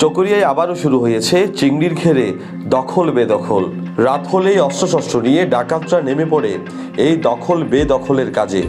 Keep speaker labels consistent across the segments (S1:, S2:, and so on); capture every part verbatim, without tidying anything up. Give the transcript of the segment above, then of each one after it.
S1: চকরিয়ায় আবারও শুরু হয়েছে চিংড়ির ঘেরে দখল বেদখল। রাত হলেই অস্ত্রশস্ত্র নিয়ে ডাকাতরা নেমে পড়ে এই দখল বেদখলের কাজে।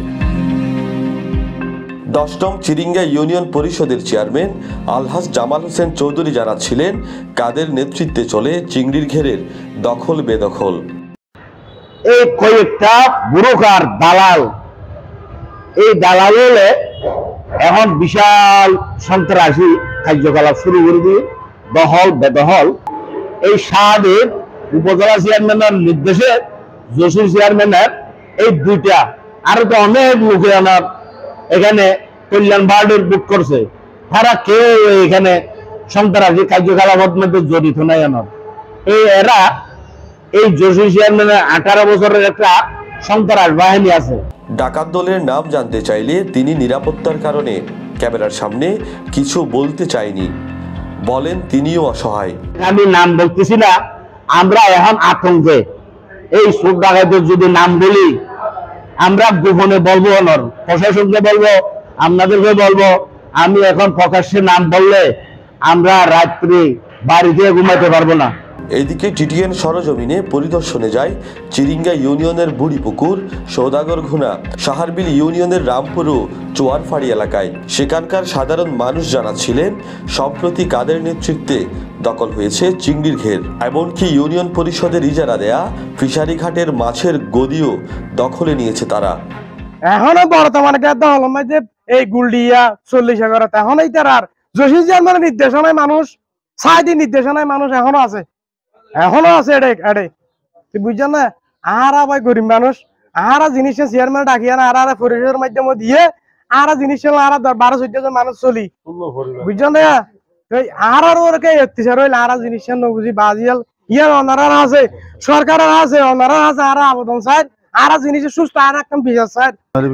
S1: দশ নং চিরিঙ্গা ইউনিয়ন পরিষদের চেয়ারম্যান আলহাজ জামাল হোসেন চৌধুরী জানাচ্ছিলেন, কাদের নেতৃত্বে চলে চিংড়ির ঘেরের দখল বেদখল।
S2: এই কয়েকটা বুড়োকার দালাল, এই দালাল হলে এখন বিশাল সন্ত্রাসী কার্যকলাপ শুরু করে দিয়ে দখল বেদখল। এই শাহদের উপজেলা চেয়ারম্যানের নির্দেশে জসির চেয়ারম্যানের এই দুইটা আরো তো অনেক লোকে আমার এখানে কল্যাণ বার্ডের বুক করছে, তারা কেউ এখানে সন্ত্রাসী কার্যকলাপের মধ্যে জড়িত নাই। আমার এই এরা এই জসির চেয়ারম্যানের আঠারো বছরের একটা সন্ত্রাস বাহিনী আছে।
S1: ডাকাত দলের নাম জানতে চাইলে তিনি নিরাপত্তার কারণে ক্যামেরার সামনে কিছু বলতে চাইনি, বলেন তিনিও অসহায়।
S2: আমি নাম বলতেছি না, আমরা এখন আতঙ্কে। এই চোর ডাকাতের যদি নাম বলি আমরা গোপনে বলবো, অনর প্রশাসনকে বলবো, আপনাদেরকে বলবো। আমি এখন প্রকাশ্যে নাম বললে আমরা রাত্রি বাড়িতে ঘুমাতে পারবো না।
S1: এদিকে টিটিএন সরজমিনে পরিদর্শনে যায় চিরিঙ্গা ইউনিয়নের বুড়িপুকুর, সৌদাগর ঘুনা, সাহারবিল ইউনিয়নের রামপুর ও চোয়ারফাড়ি এলাকায়। সেখানকার সাধারণ মানুষ জানাচ্ছিলেন, সম্প্রতি কাদের নেতৃত্বে দখল হয়েছে চিংড়ির ঘের। এমনকি ইউনিয়ন পরিষদের ইজারা দেয়া ফিশারি ঘাটের মাছের গদিও দখলে নিয়েছে তারা।
S3: এখনো বর্তমানে দখল যে এই গুলডিয়া চল্লিশ এগারো এখন এই তার জসির চেয়ারম্যানের নির্দেশনায় মানুষ সাইডি নির্দেশনায় মানুষ এখনো আছে এখনো আছে এডে এডে তুই বুঝছেন না। আহারা ভাই গরিব মানুষ, আহারা জিনিসের চেয়ারম্যান ডাকিয়া না আহারা পরিষদের মাধ্যমে দিয়ে আহারা জিনিসের আহারা বারো চোদ্দ জন মানুষ চলি বুঝছেন না। আহার ওরকে অত্যাচার হইলে আহারা জিনিসের নবুঝি বাজিয়াল ইয়ার অনারা আছে, সরকারের আছে, অনারা আছে, আহারা আবেদন চাই আহারা জিনিসের সুস্থ আর একদম বিচার চাই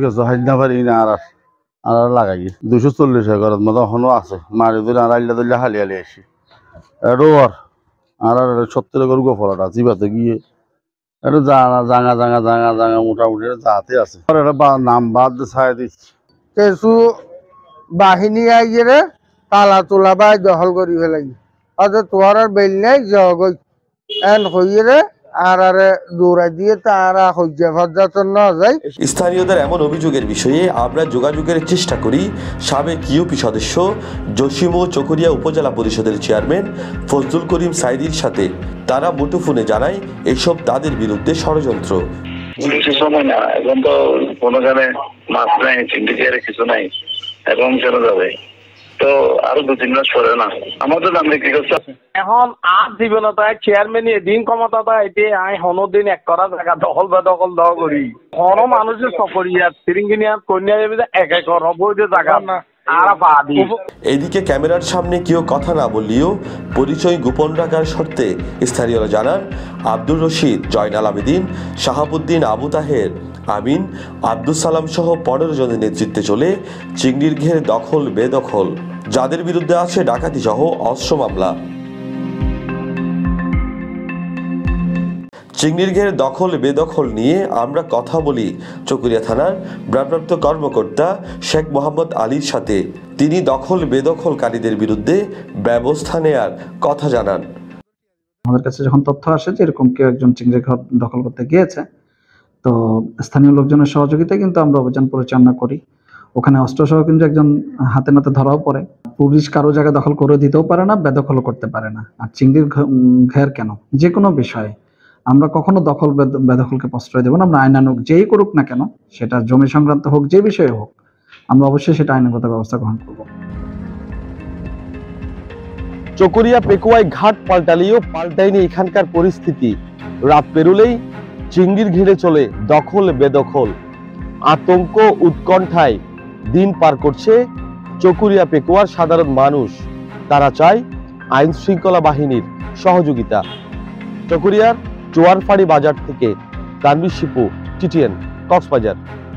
S4: আর লাগাই দুশো চল্লিশ এগারোর মতো এখনো আছে। মারি ধরে আড়াইলা ধরলে হালি হালি আসি রোয়ার আর সত্তর এগারো গোফলাটা জিবাতে গিয়ে এটা জানা জাঙা জাঙা জাঙা জাঙা মোটামুটি যাতে আছে। নাম বাদ ছাই দিচ্ছি
S5: কিছু বাহিনী আইয়ে তালা তোলা বাই দখল করি ফেলাই অথচ তোর আর বেল নেই জগই এন হইয়ে আর আরে দৌড়াই দিয়ে তারা হজ্জা ফজ্জাতন না যায়।
S1: স্থানীয়দের এমন অভিযোগের বিষয়ে আমরা যোগাযোগের চেষ্টা করি সাবেক ইউপি সদস্য জসিম ও চকরিয়া উপজেলা পরিষদের চেয়ারম্যান ফজলুল করিম সাইদির সাথে। তারা মুঠোফোনে জানায় এসব তাদের বিরুদ্ধে ষড়যন্ত্র।
S6: সময় না, এখন তো কোনো জানে মাছ নাই, চিংড়ি ঘেরে কিছু নাই, এখন চলে যাবে তো আরো দু তিন মাস পরে না আমাদের নাম কি করছে
S3: এখন আর জীবনত চেয়ারম্যান দিন ক্ষমতা এটি আই হনো দিন এক করা জায়গা দখল বা দখল দহ করি হনো মানুষের সকরিয়া তিরিঙ্গিনিয়া কন্যা এক একর অবৈধ জায়গা না।
S1: এদিকে ক্যামেরার সামনে কেউ কথা না বললেও পরিচয় গোপন রাখার শর্তে স্থানীয়রা জানান, আব্দুর রশিদ, জয়নাল আবেদিন, শাহাবুদ্দিন, আবু তাহের, আমিন, আব্দুল সালাম সহ পনেরো জনের নেতৃত্বে চলে চিংড়ির ঘের দখল বেদখল, যাদের বিরুদ্ধে আছে ডাকাতি সহ অস্ত্র মামলা। চিংড়ির ঘের দখল বেদখল নিয়ে আমরা কথা বলি চকরিয়া থানার ভারপ্রাপ্ত কর্মকর্তা শেখ মোহাম্মদ আলীর সাথে। তিনি দখল বেদখলকারীদের বিরুদ্ধে ব্যবস্থা নেয়ার কথা জানান।
S7: আমাদের কাছে যখন তথ্য আসে যে এরকম কেউ একজন চিংড়ির ঘর দখল করতে গিয়েছে, তো স্থানীয় লোকজনের সহযোগিতায় কিন্তু আমরা অভিযান পরিচালনা করি। ওখানে অস্ত্রসহ কিন্তু একজন হাতে নাতে ধরাও পড়ে। পুলিশ কারো জায়গা দখল করে দিতেও পারে না, বেদখলও করতে পারে না। আর চিংড়ির ঘের কেন, যে কোনো বিষয়ে আমরা কখনো দখল বেদখলকে প্রশ্রয় দেব না। আমরা আইনানুগ যেই করুক না কেন, সেটা জমি সংক্রান্ত হোক, যে বিষয়ে হোক, আমরা অবশ্যই সেটা আইনগত ব্যবস্থা গ্রহণ করব।
S8: চকরিয়া পেকুয়ায় ঘাট পাল্টালেও পাল্টায়নি এখানকার পরিস্থিতি। রাত পেরুলেই চিংড়ির ঘিরে চলে দখল বেদখল। আতঙ্ক উৎকণ্ঠায় দিন পার করছে চকরিয়া পেকুয়ার সাধারণ মানুষ। তারা চায় আইন শৃঙ্খলা বাহিনীর সহযোগিতা। চকরিয়ার চোয়ারফাড়ি বাজার থেকে তানভীর শিপু, টিটিএন, কক্সবাজার।